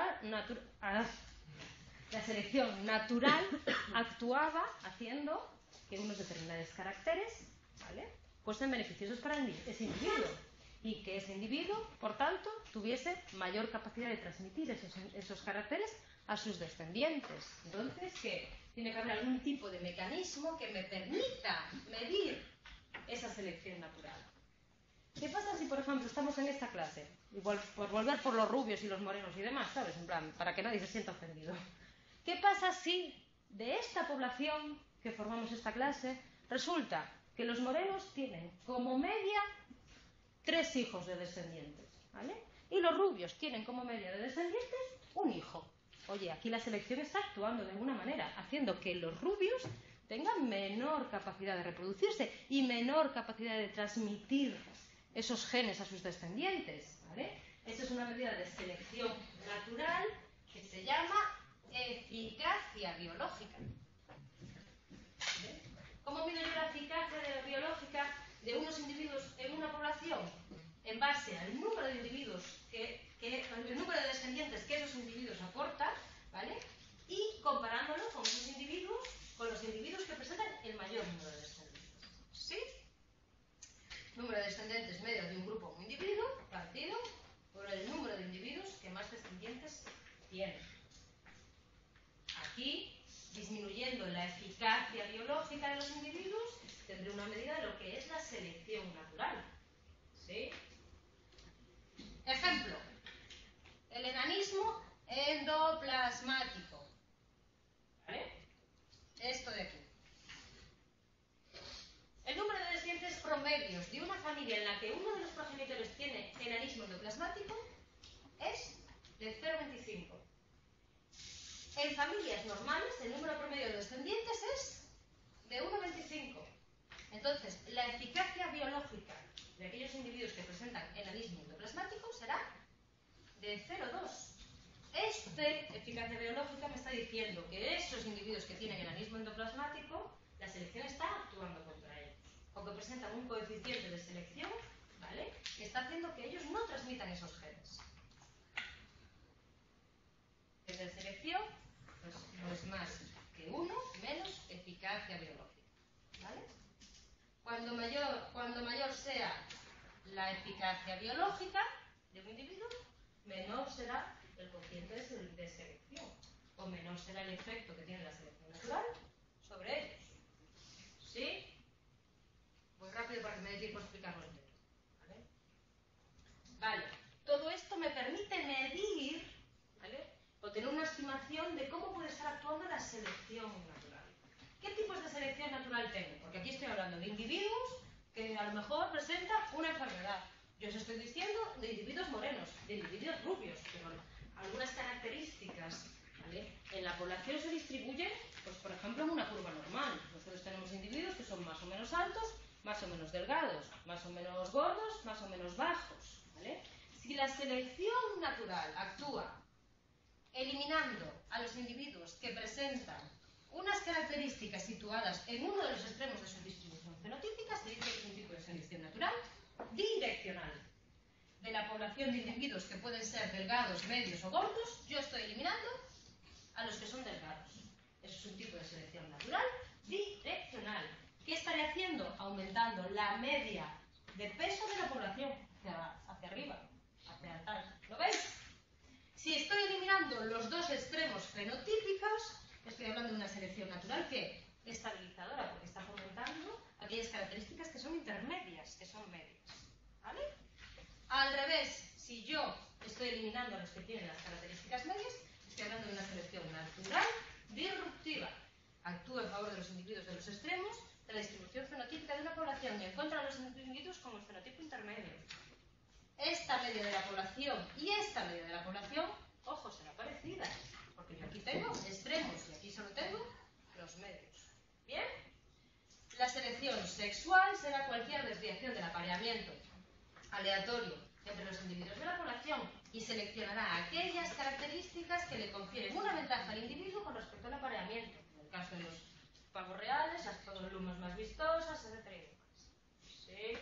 natural actuaba haciendo que unos determinados caracteres, ¿vale?, fuesen beneficiosos para ese individuo y que ese individuo, por tanto, tuviese mayor capacidad de transmitir esos caracteres a sus descendientes. Entonces, ¿qué? Tiene que haber algún tipo de mecanismo que me permita medir esa selección natural. ¿Qué pasa si, por ejemplo, estamos en esta clase? Igual, por volver por los rubios y los morenos y demás, ¿sabes? En plan, para que nadie se sienta ofendido. ¿Qué pasa si de esta población que formamos esta clase resulta que los morenos tienen como media 3 hijos de descendientes, ¿vale? Y los rubios tienen como media de descendientes un hijo. Oye, aquí la selección está actuando de alguna manera, haciendo que los rubios tengan menor capacidad de reproducirse y menor capacidad de transmitir esos genes a sus descendientes, ¿vale? Esa es una medida de selección natural que se llama eficacia biológica. ¿Vale? ¿Cómo mido yo la eficacia biológica de unos individuos en una población en base al número de individuos el número de descendientes que esos individuos aportan, ¿vale? Y comparándolo con esos individuos, con los individuos que presentan el mayor número de descendientes. ¿Sí? Número de descendientes medio de un grupo o un individuo partido por el número de individuos que más descendientes tienen. Aquí, disminuyendo la eficacia biológica de los individuos, tendré una medida de lo que es la selección natural. ¿Sí? Ejemplo, el enanismo endoplasmático. ¿Vale? Esto de aquí. El número de descendientes promedios de una familia en la que uno de los progenitores tiene enanismo endoplasmático es de 0,25. En familias normales, el número promedio de descendientes es de 1,25. Entonces, la eficacia biológica de aquellos individuos que presentan enanismo endoplasmático será de 0,2. Esta eficacia biológica me está diciendo que esos individuos que tienen enanismo endoplasmático, la selección está actuando contra ellos, o que presentan un coeficiente de selección, ¿vale?, que está haciendo que ellos no transmitan esos genes. Es de selección, pues no es más que 1 menos eficacia biológica, ¿vale? Cuando mayor sea la eficacia biológica de un individuo, menor será el cociente de selección, o menor será el efecto que tiene la selección natural sobre ellos. ¿Sí? Muy rápido para que me dé tiempo a explicarlo entero. ¿Vale? Vale. Todo esto me permite medir, ¿vale?, o tener una estimación de cómo puede estar actuando la selección natural. ¿Qué tipos de selección natural tengo? Porque aquí estoy hablando de individuos que a lo mejor presentan una enfermedad. Yo os estoy diciendo de individuos morenos, de individuos rubios, pero algunas características, ¿vale?, en la población se distribuyen, pues por ejemplo, en una curva normal. Nosotros tenemos individuos que son más o menos altos, más o menos delgados, más o menos gordos, más o menos bajos, ¿vale? Si la selección natural actúa eliminando a los individuos que presentan unas características situadas en uno de los extremos de su distribución fenotípica, se dice que es un tipo de selección natural direccional. De la población de individuos que pueden ser delgados, medios o gordos, yo estoy eliminando a los que son delgados. Eso es un tipo de selección natural direccional. ¿Qué estaré haciendo? Aumentando la media de peso de la población hacia arriba, hacia tal. ¿Lo veis? Si estoy eliminando los dos extremos fenotípicos, estoy hablando de una selección natural que es estabilizadora, porque está fomentando aquellas características que son intermedias, que son medias. ¿Vale? Al revés, si yo estoy eliminando a los que tienen las características medias, estoy hablando de una selección natural disruptiva. Actúa en favor de los individuos de los extremos de la distribución fenotípica de una población y en contra de los individuos con el fenotipo intermedio. Esta media de la población y esta media de la población, ojo, será parecida, porque yo aquí tengo extremos y aquí solo tengo los medios. ¿Bien? La selección sexual será cualquier desviación del apareamiento aleatorio entre los individuos de la población y seleccionará aquellas características que le confieren una ventaja al individuo con respecto al apareamiento. En el caso de los pavos reales, las lumas más vistosas, etc. ¿Sí?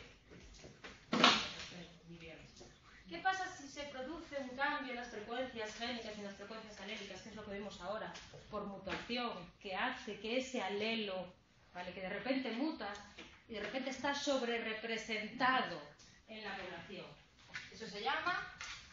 Muy bien. ¿Qué pasa si se produce un cambio en las frecuencias génicas y en las frecuencias alélicas, que es lo que vemos ahora, por mutación, que hace que ese alelo, ¿vale?, que de repente muta y de repente está sobrerepresentado en la población? Eso se llama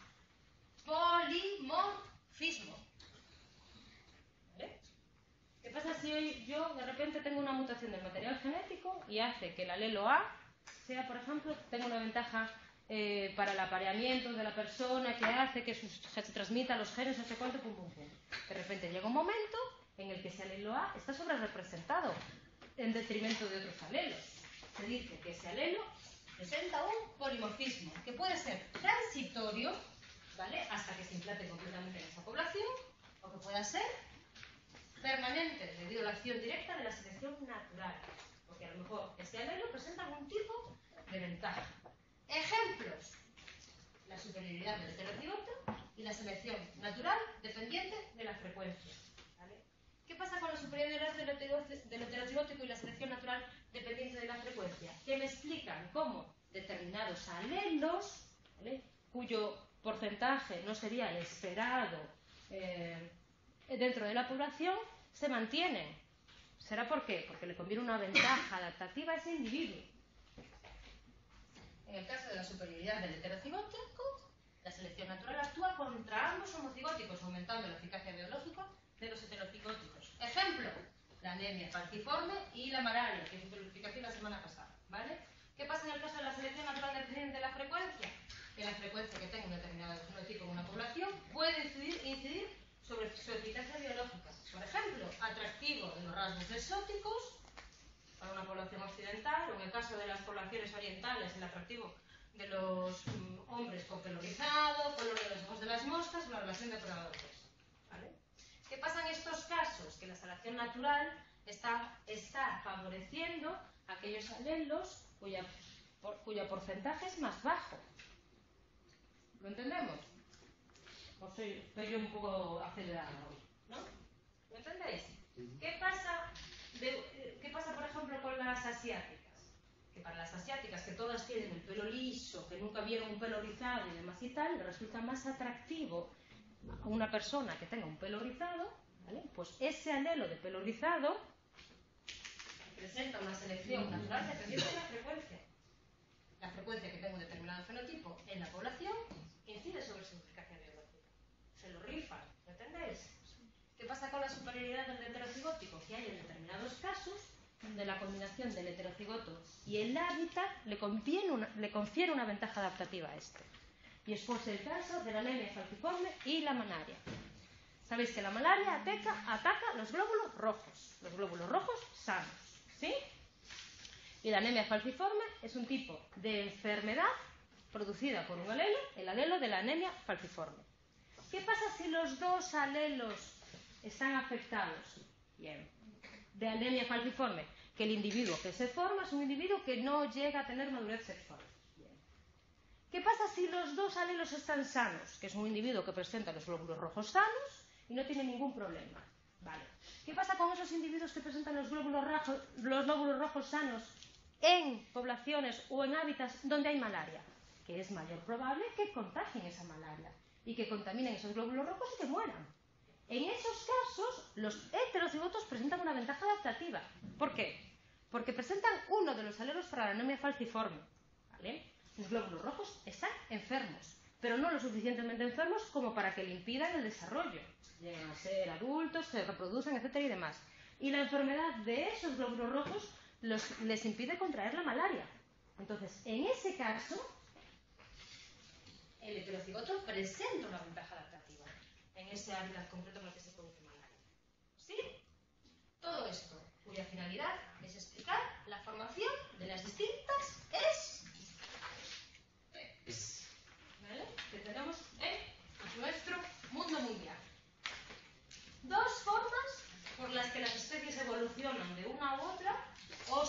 polimorfismo. ¿Vale? ¿Qué pasa si hoy yo de repente tengo una mutación del material genético y hace que el alelo A sea, por ejemplo, tenga una ventaja para el apareamiento de la persona, que hace que se transmita los genes, no sé cuánto, pum, pum, pum? De repente llega un momento en el que ese alelo A está sobrerepresentado en detrimento de otros alelos. Se dice que ese alelo presenta un polimorfismo que puede ser transitorio, ¿vale?, hasta que se implante completamente en esa población, o que pueda ser permanente debido a la acción directa de la selección natural, porque a lo mejor ese alelo presenta algún tipo de ventaja. Ejemplos: la superioridad del heterocigoto y la selección natural dependiente de la frecuencia. ¿Vale? ¿Qué pasa con la superioridad del heterocigótico y la selección natural dependiente de la frecuencia, que me explican cómo determinados alelos, ¿vale?, cuyo porcentaje no sería el esperado dentro de la población, se mantienen. ¿Será por qué? Porque le conviene una ventaja adaptativa a ese individuo. En el caso de la superioridad del heterocigótico, la selección natural actúa contra ambos homocigóticos, aumentando la eficacia biológica de los heterocigóticos. Ejemplo, la anemia falciforme y la malaria, que ejemplificación la semana pasada, ¿vale? ¿Qué pasa en el caso de la selección natural dependiente de la frecuencia? Que la frecuencia que tenga un determinado fenotipo en una población puede incidir sobre su eficacia biológica. Por ejemplo, atractivo de los rasgos exóticos para una población occidental, o en el caso de las poblaciones orientales, el atractivo de los hombres con pelo rizado, color de los ojos de las moscas, o la relación depredadores. ¿Vale? ¿Qué pasa en estos casos? Que la selección natural está favoreciendo aquellos alelos cuyo porcentaje es más bajo. ¿Lo entendemos? O estoy yo un poco acelerada hoy, ¿no? ¿Lo entendéis? ¿Qué pasa, por ejemplo, con las asiáticas? Que para las asiáticas, que todas tienen el pelo liso, que nunca vieron un pelo rizado y demás y tal, le resulta más atractivo a una persona que tenga un pelo rizado, ¿vale? Pues ese alelo de pelo rizado presenta una selección natural dependiente de la frecuencia. La frecuencia que tenga un determinado fenotipo en la población incide sobre su eficacia biológica. Se lo rifan, ¿lo entendéis? ¿Qué pasa con la superioridad del heterocigótico? Que hay en determinados casos donde la combinación del heterocigoto y el hábitat le confiere una ventaja adaptativa a este. Y es pues el caso de la anemia falciforme y la malaria. Sabéis que la malaria ataca los glóbulos rojos sanos, ¿sí? Y la anemia falciforme es un tipo de enfermedad producida por un alelo, el alelo de la anemia falciforme. ¿Qué pasa si los dos alelos están afectados? Bien, de anemia falciforme, que el individuo que se forma es un individuo que no llega a tener madurez sexual. Bien. ¿Qué pasa si los dos alelos están sanos? Que es un individuo que presenta los glóbulos rojos sanos y no tiene ningún problema. Vale. ¿Qué pasa con esos individuos que presentan los glóbulos rojos sanos en poblaciones o en hábitats donde hay malaria? Que es mayor probable que contagien esa malaria y que contaminen esos glóbulos rojos y que mueran. En esos casos, los heterocigotos presentan una ventaja adaptativa. ¿Por qué? Porque presentan uno de los alelos para la anemia falciforme, ¿vale? Los glóbulos rojos están enfermos, pero no lo suficientemente enfermos como para que le impidan el desarrollo. Llegan a ser adultos, se reproducen, etcétera y demás. Y la enfermedad de esos glóbulos rojos les impide contraer la malaria. Entonces, en ese caso, el heterocigoto presenta una ventaja adaptativa en ese hábitat concreto en el que se produce malaria. ¿Sí? Todo esto, cuya finalidad es explicar la formación de las distintas especies, ¿vale?, que tenemos en nuestro mundo mundial. Dos formas por las que las especies evolucionan de una a otra o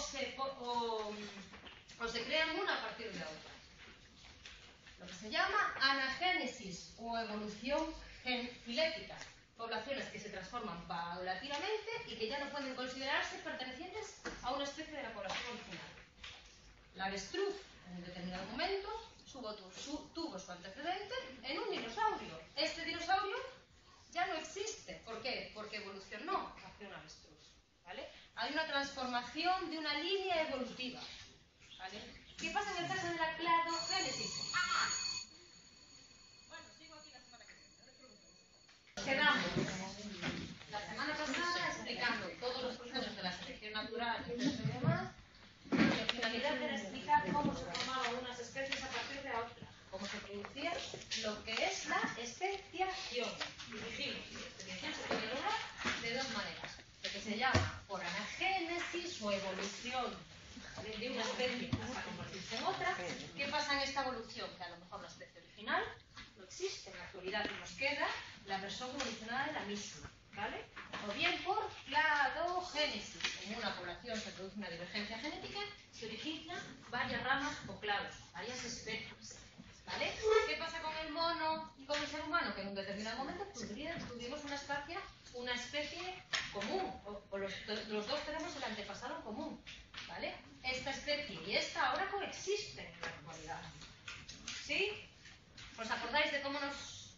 se crean una a partir de otra. Lo que se llama anagénesis o evolución filética. Poblaciones que se transforman paulatinamente y que ya no pueden considerarse pertenecientes a una especie de la población original. La avestruz, en un determinado momento, tuvo su antecedente en un dinosaurio. Este dinosaurio ya no existe. ¿Por qué? Porque evolucionó hacia una avestruz, ¿vale? Hay una transformación de una línea evolutiva, ¿vale? ¿Qué pasa en el caso de la cladogénesis? Bueno, sigo aquí la semana que viene. Quedamos la semana pasada explicando todos los procesos de la selección natural y demás. La finalidad era explicar cómo se formaban unas especies a partir de otras, cómo se producía lo que es la especiación. Y dijimos que la especiación se puede lograr de dos maneras: lo que se llama por anagénesis o evolución de una especie hasta convertirse en otra. ¿Qué pasa en esta evolución? Que a lo mejor la especie original no existe en la actualidad y nos queda la versión evolucionada de la misma, ¿vale? O bien por cladogénesis. En una población se produce una divergencia genética, se originan varias ramas o clados, varias especies, ¿vale? ¿Qué pasa con el mono y con el ser humano? Que en un determinado momento tuvimos una especie común, o los dos tenemos el antepasado común, ¿vale? Esta especie y esta ahora coexisten en la actualidad. ¿Sí? ¿Os acordáis de cómo nos...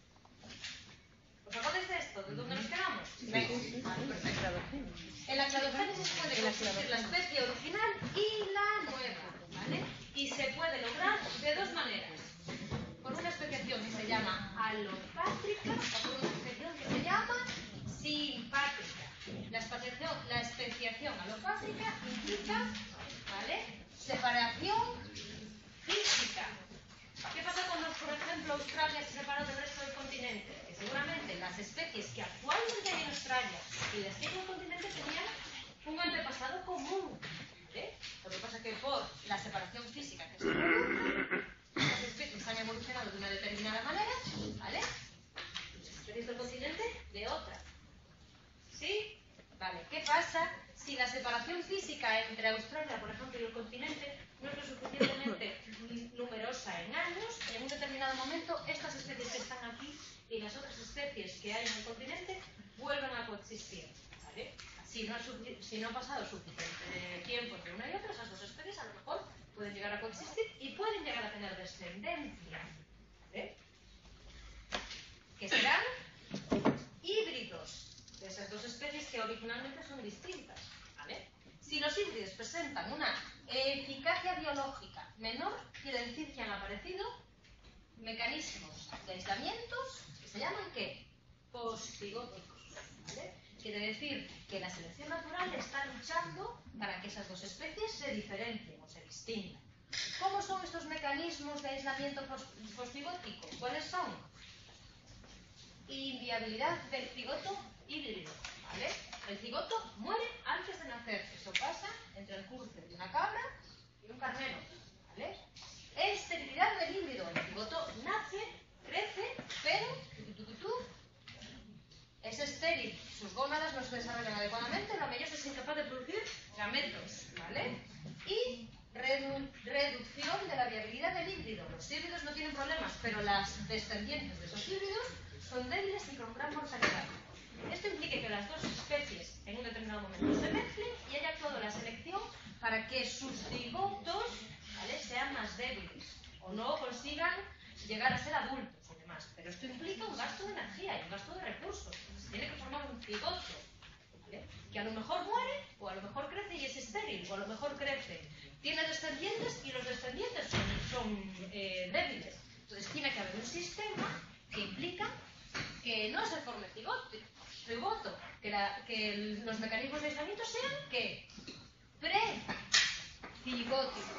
¿Os acordáis de esto? ¿De dónde nos quedamos? Vale, perfecto. En la cladogénesis puede coexistir la especie original y la nueva, ¿vale? Y se puede lograr de dos maneras. Por una especiación que se llama alopátrica o por una especiación que se llama simpátrica. La especiación alopátrica implica, ¿vale?, separación física. ¿Qué pasa cuando, por ejemplo, Australia se separó del resto del continente? Que seguramente las especies que actualmente hay en Australia y las que hay en el continente tenían un antepasado común, ¿vale? Lo que pasa es que por la separación física que se produce, las especies han evolucionado de una determinada manera, ¿vale? Las especies del continente de otra. ¿Sí? Vale. ¿Qué pasa si la separación física entre Australia, por ejemplo, y el continente no es lo suficientemente numerosa en años? En un determinado momento, estas especies que están aquí y las otras especies que hay en el continente vuelven a coexistir, ¿vale? Si no ha pasado suficiente tiempo entre una y otra, esas dos especies a lo mejor pueden llegar a coexistir y pueden llegar a tener descendencia, ¿vale? Que serán híbridos de esas dos especies que originalmente son distintas, ¿vale? Si los híbridos presentan una eficacia biológica menor, quiere decir que han aparecido mecanismos de aislamientos que se llaman ¿qué? Postigóticos, ¿vale? Quiere decir que la selección natural está luchando para que esas dos especies se diferencien o se distingan. ¿Cómo son estos mecanismos de aislamiento postigótico? ¿Cuáles son? Inviabilidad del cigoto híbrido, ¿vale? El cigoto muere antes de nacer. Eso pasa entre el cruce de una cabra y un carnero, ¿vale? Esterilidad del híbrido. El cigoto nace, crece, pero es estéril. Sus gónadas no se desarrollan adecuadamente, la meiosis es incapaz de producir gametos, ¿vale? Y reducción de la viabilidad del híbrido. Los híbridos no tienen problemas, pero las descendientes de esos híbridos son débiles y con gran mortalidad. Esto implica que las dos especies en un determinado momento se mezclen y haya toda la selección para que sus cigotos, ¿vale?, sean más débiles o no consigan llegar a ser adultos y demás. Pero esto implica un gasto de energía y un gasto de recursos. Se tiene que formar un cigoto, ¿vale?, que a lo mejor muere o a lo mejor crece y es estéril, o a lo mejor crece, tiene descendientes y los descendientes son débiles. Entonces tiene que haber un sistema que implica que no se forme cigoto, que los mecanismos de aislamiento sean que precigóticos.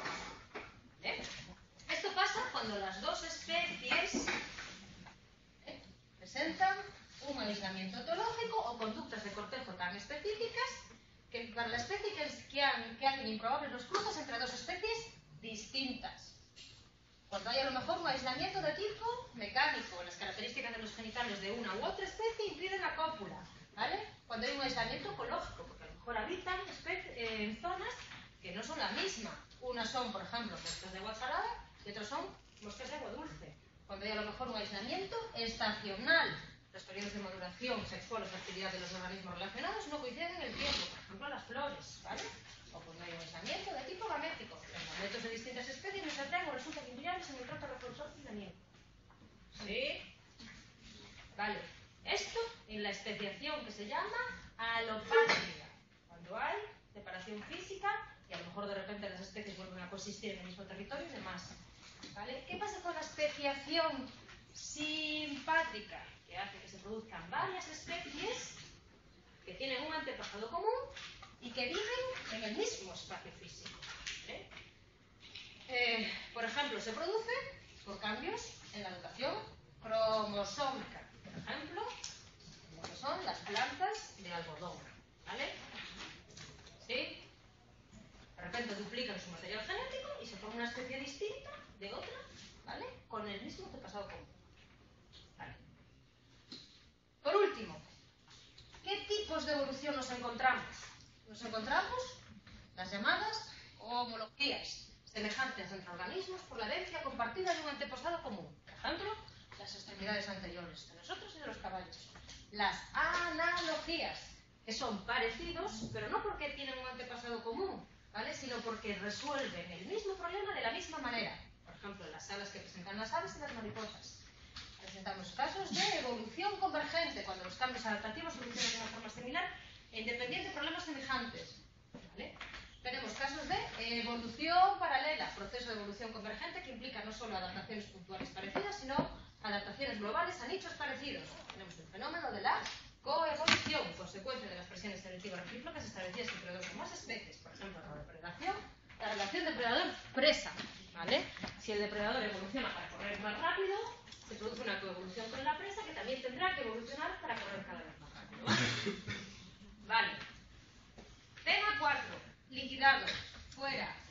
Esto pasa cuando las dos especies presentan un aislamiento etológico o conductas de cortejo tan específicas que para la especie que hacen improbables los cruces entre dos especies distintas. Cuando hay a lo mejor un aislamiento de tipo mecánico, las características de los genitales de una u otra especie impiden la cópula, ¿vale? Cuando hay un aislamiento ecológico, porque a lo mejor habitan en zonas que no son la misma. Unas son, por ejemplo, moscas de agua salada y otras son moscas de agua dulce. Cuando hay a lo mejor un aislamiento estacional, los periodos de maduración sexual o fertilidad de los organismos relacionados no coinciden en el tiempo, por ejemplo las flores, ¿vale? O cuando hay un aislamiento de tipo gamético. Los gametos de distintas especies no se atraen o resultan inviables en el tracto reproductor femenino. ¿Sí? Vale. Esto en la especiación que se llama alopatria. Cuando hay separación física y a lo mejor de repente las especies vuelven a coexistir en el mismo territorio y demás. ¿Vale? ¿Qué pasa con la especiación simpátrica? Que hace que se produzcan varias especies que tienen un antepasado común y que viven en el mismo espacio físico. ¿Vale? Por ejemplo, se produce por cambios en la dotación cromosómica. Por ejemplo, como son las plantas de algodón. ¿Vale? ¿Sí? De repente duplican su material genético y se forma una especie distinta de otra, ¿vale?, con el mismo antepasado común. ¿Vale? Por último, ¿qué tipos de evolución nos encontramos? Nos encontramos las llamadas homologías, semejantes entre organismos por la herencia compartida de un antepasado común. Por ejemplo, las extremidades anteriores de nosotros y de los caballos. Las analogías, que son parecidos, pero no porque tienen un antepasado común. ¿vale? Sino porque resuelven el mismo problema de la misma manera. Por ejemplo, las alas que presentan las aves y las mariposas. Presentamos casos de evolución convergente, cuando los cambios adaptativos evolucionan de una forma similar e independiente de problemas semejantes. ¿Vale? Tenemos casos de evolución paralela, proceso de evolución convergente que implica no solo adaptaciones puntuales parecidas, sino adaptaciones globales a nichos parecidos. Tenemos el fenómeno de la coevolución, consecuencia de las presiones selectivas recíprocas establecidas entre dos o más especies. Por ejemplo, la depredación, la relación depredador-presa. ¿Vale? Si el depredador evoluciona para correr más rápido, se produce una coevolución con la presa que también tendrá que evolucionar para correr cada vez más rápido. ¿Vale? Vale. Tema 4. Liquidados. Fuera.